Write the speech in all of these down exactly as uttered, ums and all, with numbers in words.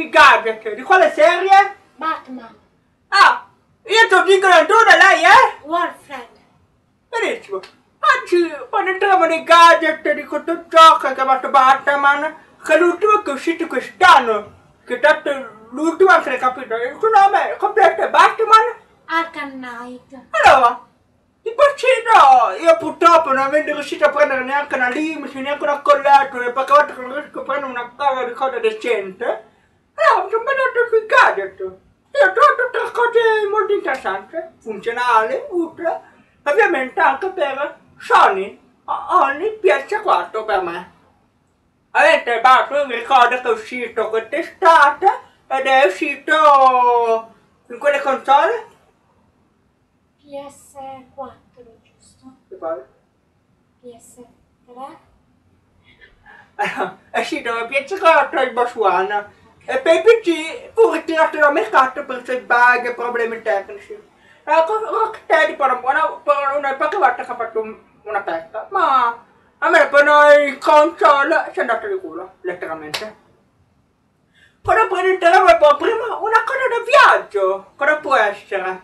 di gadget. Di quale serie? Batman. Ah, io ti dico tu da lei, eh? Warfred. Benissimo. Oggi quando entriamo nei gadget di questo gioco chiamato Batman, che è l'ultimo che è uscito quest'anno, che tanto l'ultimo anche ne capito, il suo nome completo è Batman Arkham Knight. Allora, di bacino io purtroppo non avendo riuscito a prendere neanche una limite, neanche una colletta, e poche volte che non riesco a prendere una cosa di cosa decente, allora mi sono basato sui gadget. Io ho trovato tre cose molto interessanti, funzionali, utili, ovviamente anche per Sony, Only P S quattro per me. Avete Batman, mi ricordo che è uscito quest'estate ed è uscito in quelle console? P S quattro, giusto? Che pare? P S tre? Allora, è uscito per P S quattro e Xbox One e per i P C fu ritirato dal mercato per i suoi bug e problemi tecnici. Rocksteady per una, per una poche volte che ha fatto un, una pesca, ma a me per noi console si è andato di culo, letteralmente. Quando presenteremo poi prima una cosa da viaggio, cosa può essere?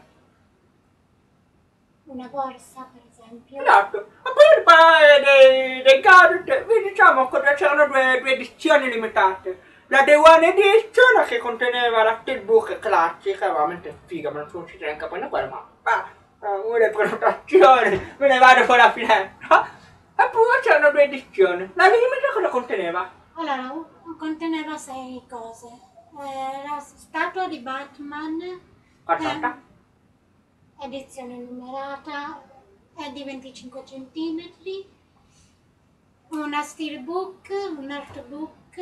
Una borsa, per esempio. Esatto, ma prima di parlare dei, dei gadget, vi diciamo che c'erano due, due edizioni limitate. La Day One Edition che conteneva la steelbook classica, veramente figa, ma non sono uscita neanche a prendere quella, ma ah, una delle prenotazioni, me ne vado con la finestra. E poi c'erano due edizioni. La limited cosa conteneva? Allora, conteneva sei cose. Eh, la statua di Batman. Guardata. Eh, edizione numerata, è di venticinque centimetri. Una steelbook, un artbook.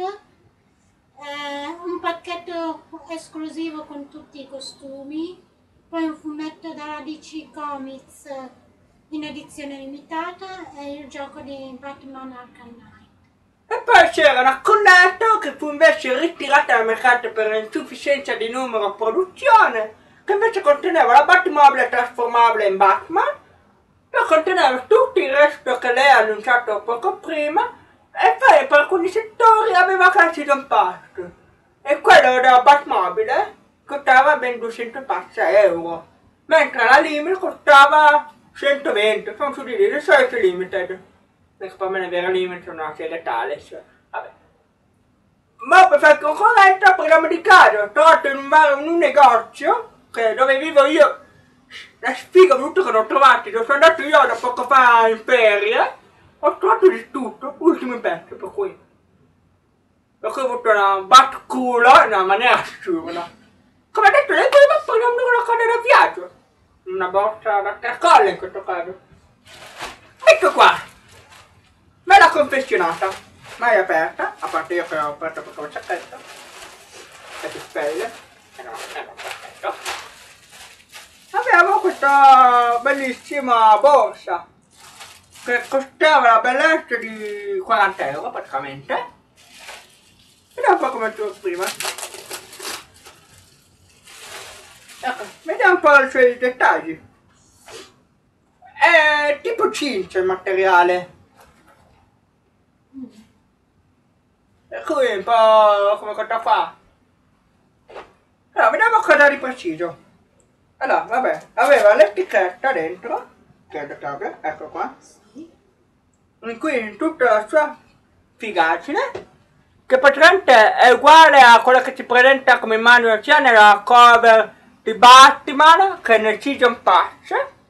Eh, un pacchetto esclusivo con tutti i costumi, poi un fumetto dalla D C Comics in edizione limitata e il gioco di Batman Arkham Knight. E poi c'era una colletta che fu invece ritirata dal mercato per insufficienza di numero e produzione, che invece conteneva la Batmobile trasformabile in Batman, e conteneva tutto il resto che lei ha annunciato poco prima, e poi per alcuni settori aveva anche la Season Pass. E quello della Batmobile costava ben duecento euro, mentre la Limited costava centoventi, sono su di lì, le solite Limited. Perché per me la vera Limited sono una serie Thales. Vabbè. Ma per fare concorrenza parliamo di caso, ho trovato in un, bar, in un negozio, che dove vivo io, la sfiga brutta che non ho trovato, dove sono andato io da poco fa in ferie, ho trovato di tutto, ultimo pezzo, per cui. Per cui ho avuto una batculo in una maniera assurda. Come ha detto lei, prima parliamo di una cosa da viaggio. Una borsa da tracolla in questo caso. Ecco qua. Bella confezionata. Mai aperta, a parte io che l'ho aperta per un sacchetto. E si spelle. E no, e no, perfetto. Abbiamo questa bellissima borsa. Che costava la bellezza di quaranta euro praticamente. Vediamo un po' come tu prima. Ecco, vediamo un po' i suoi dettagli. È tipo cince il materiale. Per cui un po' come questa qua. Allora, vediamo cosa di preciso. Allora, vabbè, aveva l'etichetta dentro, credo che abbia, ecco qua. In cui in tutta la sua figaggine, che praticamente è uguale a quella che si presenta come immagine sia nella cover di Batman che nel Season Pass,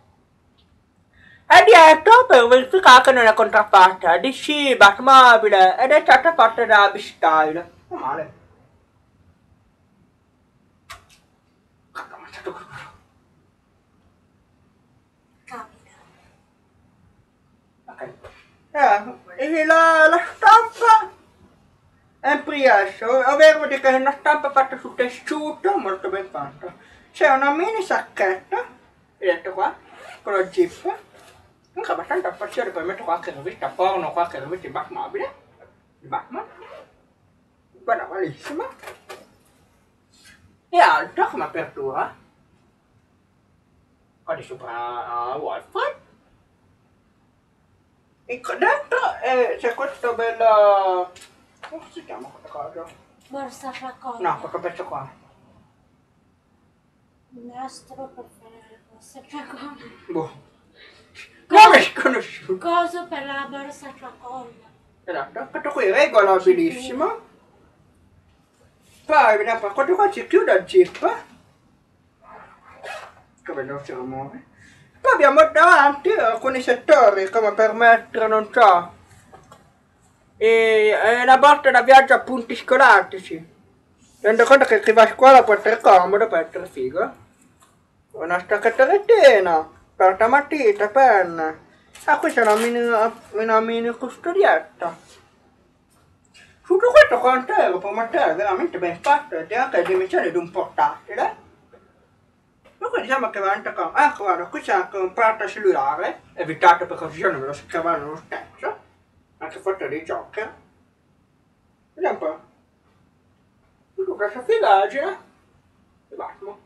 e dietro per verificare che non è contraffatta D C, Batmobile, ed è stata fatta da B-Style. Non male. Capita. Ok. Eh, la, la stampa è in pre-S, ovvero vuol dire che è una stampa fatta su tessuto, molto ben fatta. C'è una mini sacchetta, vedete qua, con lo zip, anche abbastanza spazioso per mettere qualche rivista porno, qualche rivista di Batmobile, di Batman, guarda, bellissima, e alta come apertura, qua di sopra uh, Wolfram, e qua dentro eh, c'è questo bello, come si chiama questa cosa? Borsa tracolla. No, questo pezzo qua. Un nastro per fare la borsa tracolla. Boh. Come sconosciuto? Coso per la borsa tracolla. Esatto, questo qui è regolabilissimo. Poi vediamo per questo qua si chiude il zip. Che vedo si rimuove. Poi abbiamo davanti alcuni settori come per mettere, non so, e, e una borsa da viaggio a punti scolastici. Rendo conto che chi va a scuola può essere comodo, può essere figo. Una stacchetta retina, carta matita, penna. Ah, questa è una mini, una mini custodietta. Tutto questo quanto era per materiale veramente ben fatto ed è anche le dimensioni di un portatile. Dunque diciamo che è veramente comodo. Ecco, guarda, qui c'è anche un porta cellulare, evitato per occasione ve lo scrivano lo stesso. Anche fatto dei joker. Vediamo un po'. Tutto questa figaggine. E basta.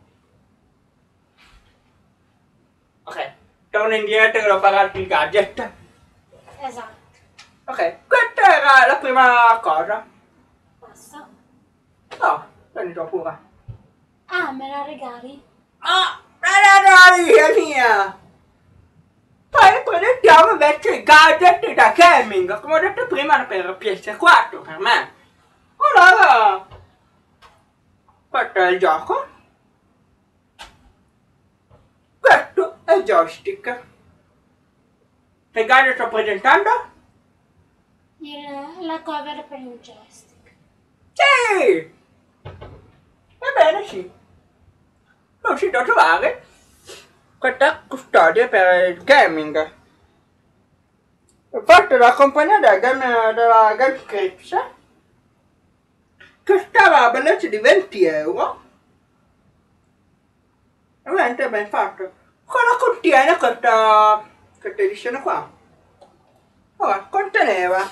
Ok, torno indietro che ho parlato il gadget. Esatto. Ok, questa era la prima cosa. Basta. No, prendi tu pure. Ah, me la regali? Ah, la è mia! Poi prendiamo invece i gadget da gaming, come ho detto prima per P S quattro per me. Allora, questo è il gioco. Questo è il joystick. Che gadget sto presentando? Il, la cover per il joystick. Sì! Ebbene sì. Sono riuscito a trovare questa custodia per il gaming. Fatto dalla compagnia della Game, della Gamescripts, che stava a bellezza di venti euro. Veramente ben fatto. Cosa contiene questa, questa edizione qua? Ora, conteneva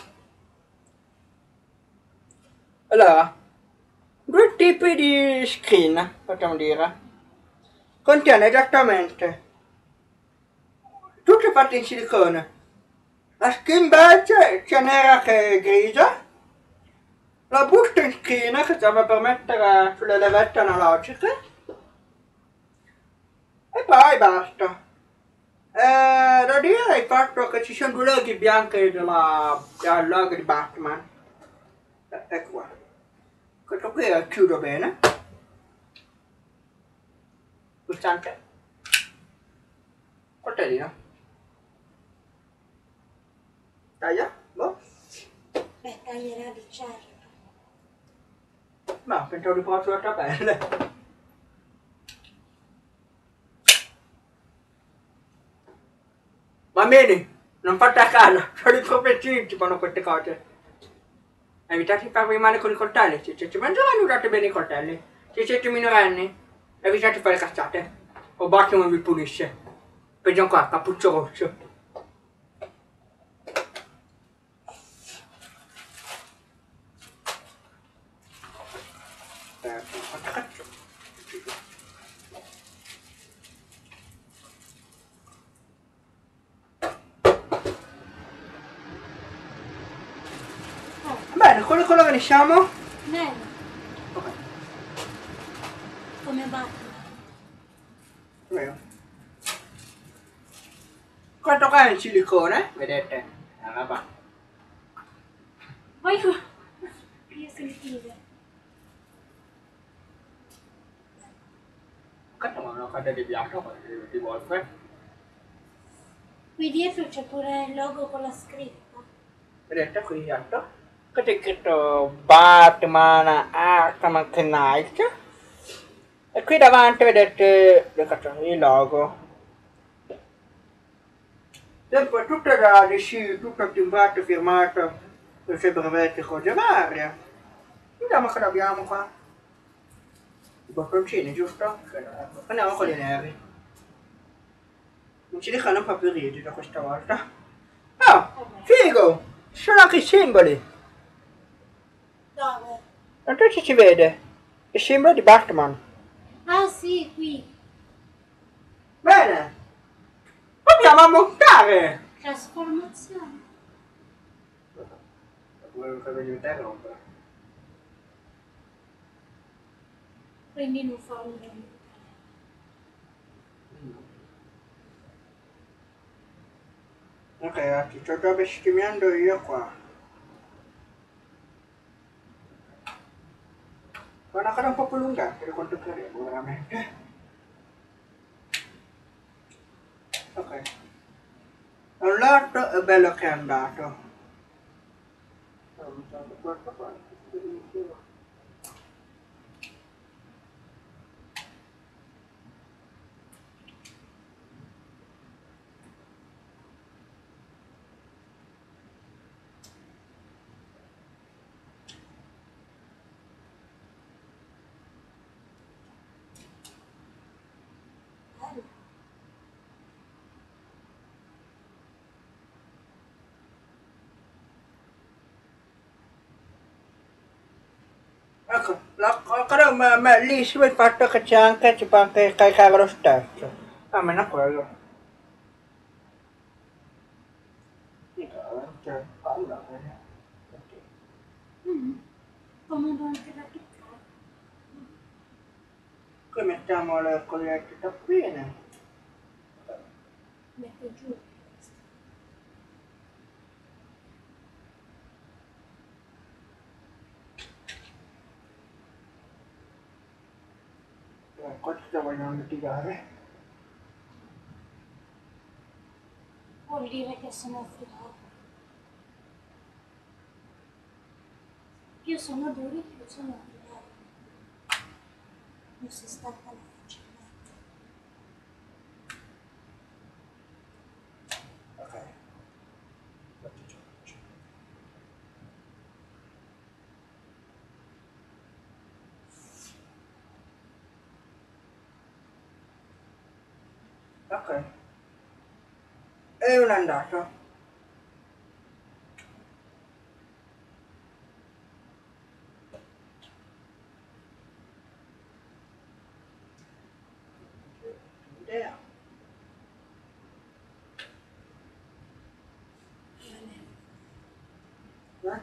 allora due tipi di screen, possiamo dire. Contiene esattamente tutte fatte in silicone. La screen badge sia nera che grigia. La busta in screen che serve per mettere sulle levette analogiche. E poi basta. Eh, da dire il fatto che ci sono due loghi bianchi della, del logo di Batman. Eh, ecco qua. Questo qui lo chiudo bene. Pulsante. Coltellino. Taglia. Boh. Per tagliare di certo. Ma pensavo di provare sulla tabella. Va bene, non fate a caso, solo i professionisti fanno queste cose. Evitate di farvi male con i coltelli, se siete maggiorenni usate bene i coltelli. Se siete minorenni, evitate di fare cazzate. O Batman vi punisce. Peggio ancora, cappuccio rosso. Bene, quello quello che ne siamo? Nero, Ok, come Batman. vero. Questo qua è il silicone, vedete? È una roba. Poi che sentire. Questo è una cosa di bianco, di Wolf. Qui dietro c'è pure il logo con la scritta. Vedete qui dietro? Questo è scritto Batman Arkham Knight. E qui davanti vedete il logo. Sempre tutto da D C, tutto timbrato, firmato, con i suoi brevetti e cose varie. Vediamo cosa abbiamo qua. I bottoncini, giusto? Andiamo con i neri. Un silicone un po' più rigido questa volta. Oh, figo! Ci sono anche i simboli. Dove? Tanto ci si vede. Il simbolo di Batman. Ah sì, qui. Bene. Proviamo a montare. Trasformazione. quindi non fa un niente. Ok ragazzi, sto già bestemmiando io qua. È una cosa un po' più lunga di quanto credevo, veramente. Ok. Da un lato è bello che è andato. Stavo usando questo qua. Ecco, la cosa ma, ma bellissima è il fatto che c'è anche, si può anche caricare lo stesso. Almeno quello. Cioè, allora, Mm. Comodo anche da toccare. qui mettiamo le cosiddette tappine. Metto giù. Eh, questo vogliono litigare. Vuol dire che sono affidato. Più sono duri, più sono affidati. Non si staccano facilmente. Ok. Ok. E un andato. Idea. Eh?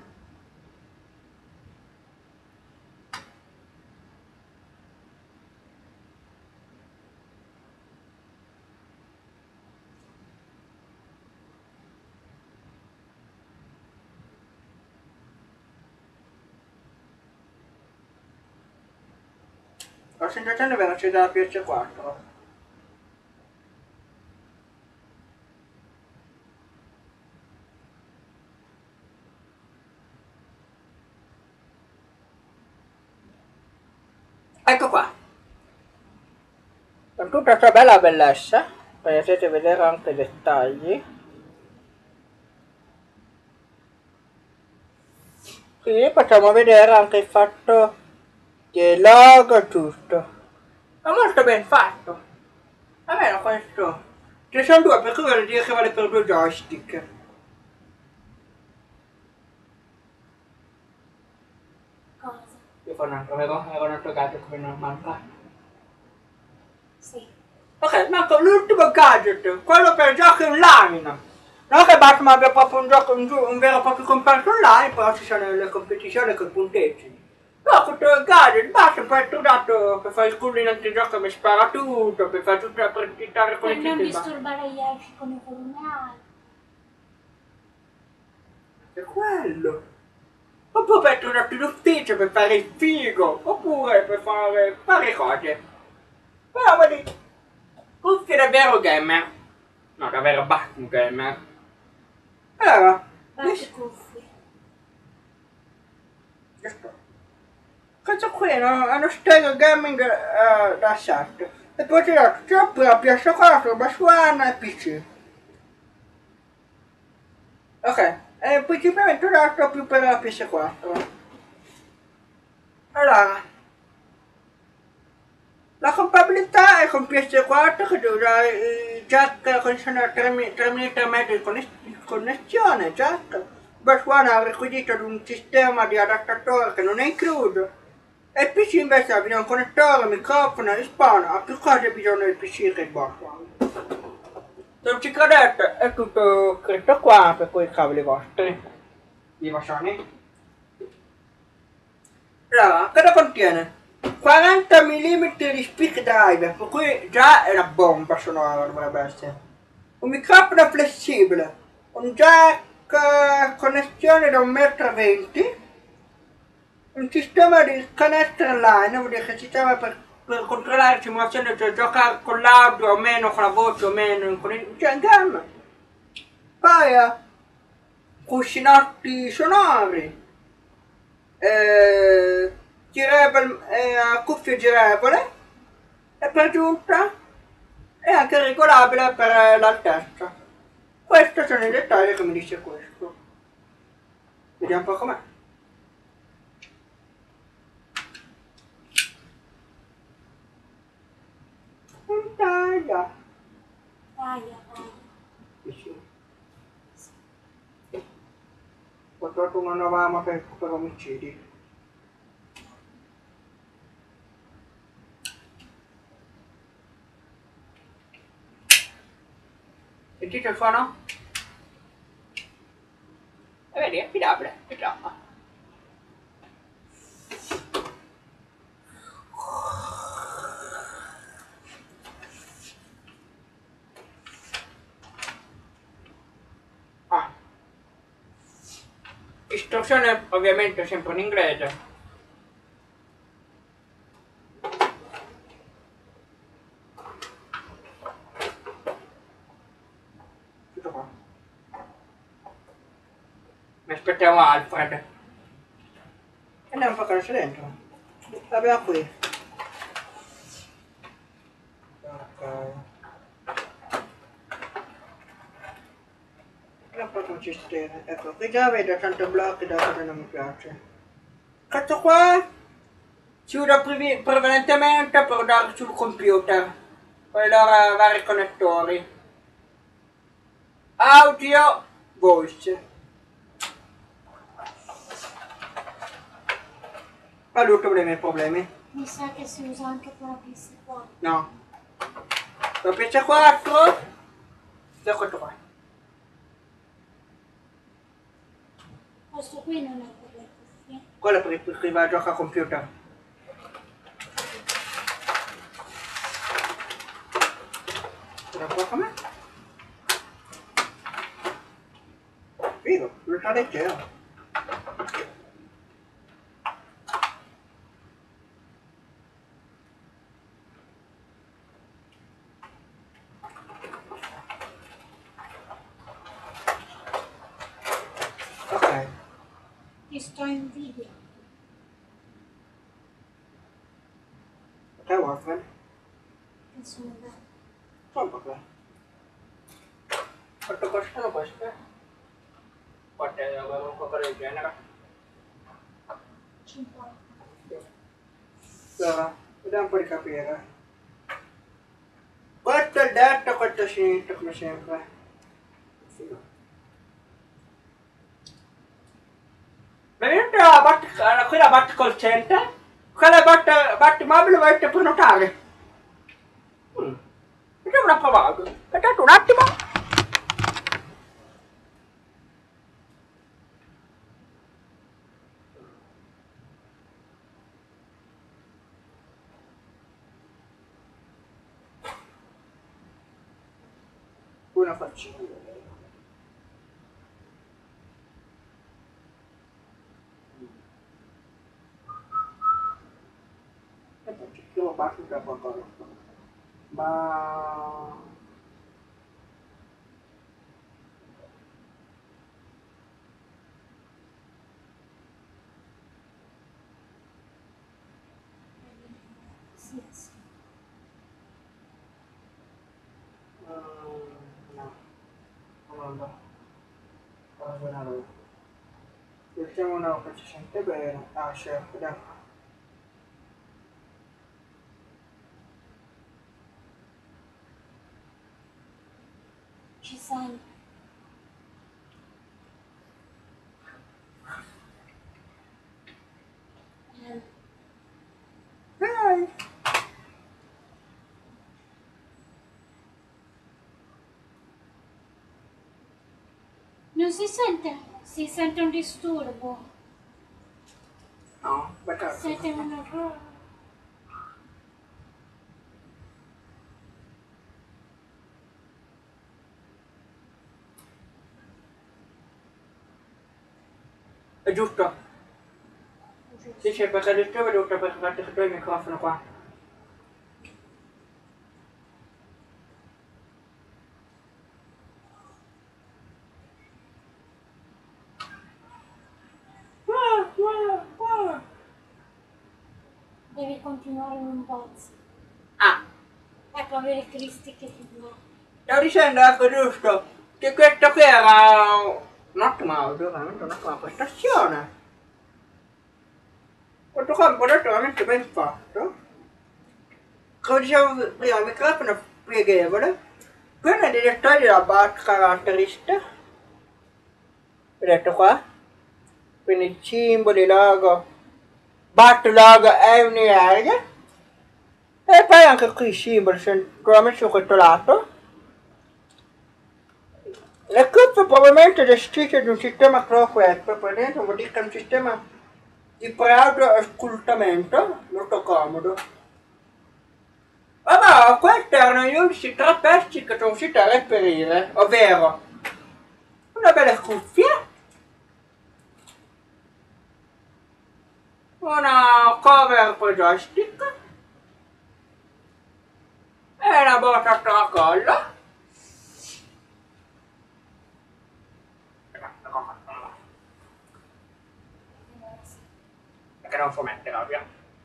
Ho sensazione di aver acceso la P S quattro. Ecco qua. Con tutta questa bella bellezza, potete vedere anche i dettagli. Qui possiamo vedere anche il fatto che il logo e tutto. È molto ben fatto. Almeno questo. Ce ne sono due, per cui vuol dire che vale per due joystick. Cosa? Io con altro, avevo, avevo un altro gadget come non manca. Sì. Ok, manca l'ultimo gadget, quello per giochi online. Non che Batman abbia proprio un gioco, un, un vero e proprio comparto online, però ci sono le competizioni con i punteggi. Però questo gadget basta per essere usato per fare il culo in altri giochi come spara tutto, per fare tutta la partita con Per i non titoli. disturbare gli altri con i coloniali. È quello. Oppure per tornare in ufficio per fare il figo, oppure per fare varie cose. Però vedi, cuffie da vero gamer. No, davvero Batman gamer. Allora, Batti cuffie. questo qui è uno, è uno stereo gaming uh, da set. E poi ti do sia per la P S quattro, Xbox One e P C. Ok, e principalmente l'altro più per la P S quattro. Allora, la compatibilità è con P S quattro che devo usare il jack con tre virgola tre metri di connessione, jack. Xbox One ha il requisito di un sistema di adattatore che non è incluso. E il P C invece ha un connettore, microfono e spawn, ha più cose bisogno del P C che il Xbox One. Se non ci credete è tutto scritto qua per quei cavoli vostri. Viva Sony. Allora, cosa contiene? quaranta millimetri di speak driver, per cui già è una bomba sonora dovrebbe essere. Un microfono flessibile, un jack, eh, connessione da un metro e venti, un sistema di canestro online, vuol dire che si serve per, per controllare la simulazione, cioè giocare con l'audio o meno, con la voce o meno, con il, cioè in gamma. Poi eh, cuscinotti sonori, eh, girevole, eh, cuffie girevole e per giunta è anche regolabile per eh, l'altezza. Questi sono i dettagli che mi dice questo. Vediamo un po' com'è. Un taglia. Taglia, taglia. Vicino. Ho trovato una nuova arma per, per omicidi. Sentite il suono? E vedi, è affidabile, che già. Ah. Istruzione ovviamente sempre in inglese. Tutto qua. Mi aspettiamo Alfred. Andiamo un po' a dentro. L'abbiamo qui. Ok. Un po' come ci stere. Ecco, qui già vedo tanto blocchi da cosa non mi piace. Questo qua si usa previ- prevalentemente per dare sul computer. Con i loro vari connettori. Audio, voice. Ha tutto dei miei problemi. Mi sa che si usa anche per la P S quattro. No. La P S quattro e questo qua. Questo qui non è per le cuffie. Quello è per per chi va a giocare a computer. Guarda qua com'è. Figo, lo sta leggero. Ok. Ti sto in video. Ok, Warframe. Che sono bello. Troppo qua. Quanto costano queste? Quanto è un po' del genere? cinquanta. Allora, vediamo un po' di capire. Questo è il destro, questo è il sinistro, come sempre. Figo. Vedete la bat, qui la bat call center? Quella bat, bat mobile volete prenotare? Mm. Vediamo una provata. Aspettate un attimo. Una faccina. E poi ci devo battere per qualcosa. Ma... Sì, sì. Mm, no. Non lo so. Ragionare. Mettiamo una che ci sente bene. Ah, certo, dai. Ci sei. Eh, Dai. Non si sente, si sente un disturbo. No, beccato. Sente un errore. giusto? Giusto. Sì, sì, perché il tuo è giusto perché faccio tutto il microfono qua. Ah, ah, ah. Devi continuare in un pezzo. Ah, Ecco, avere Cristi che ti dà. stavo dicendo, ecco, giusto, che questo qui era un ottimo audio, veramente un'ottima prestazione. Questo qua è un prodotto veramente ben fatto. Come dicevo prima, il microfono è pieghevole. Pieno di dettagli della back caratteristica. Vedete qua? Quindi simboli, logo, bat logo e un'area. E poi anche qui i simboli, sicuramente su questo lato. Le cuffie probabilmente gestite di un sistema ProWeb, per dentro vuol dire che è un sistema di preaudio ascoltamento, molto comodo. Vabbè, questi erano gli unici tre pezzi che sono riuscito a reperire, ovvero una bella cuffia, una cover per joystick e una borsa a tracollo. Perché non può mettere, ovvio.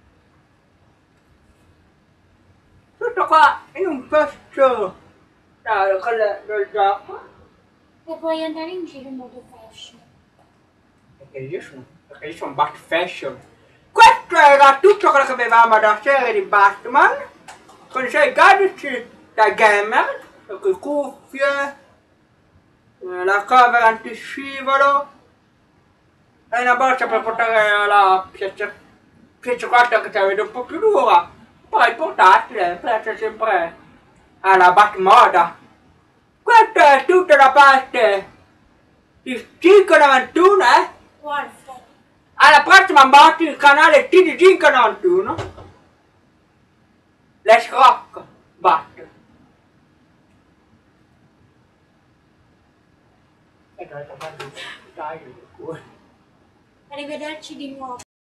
Tutto qua in un pezzo dai, quello del gioco. E puoi andare in giro in modo fashion. Perché io sono, perché io sono Bat Fashion. Questo era tutto quello che avevamo da serie di Batman. Con i suoi gadget da gamer, per cui cuffie, la cover antiscivolo e una borsa per portare la P S quattro che ci vedo un po' più dura. Poi portatile, piace sempre alla Batmoda. Questa è tutta la parte di cinque novantuno, eh? Warfare. Alla prossima batti il canale T D cinque novantuno. Let's rock, Bat. E dai, dai, dai, dai. Arrivederci di nuovo.